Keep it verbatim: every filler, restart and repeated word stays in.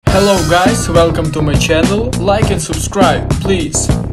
Hello guys, welcome to my channel. Like and subscribe, please.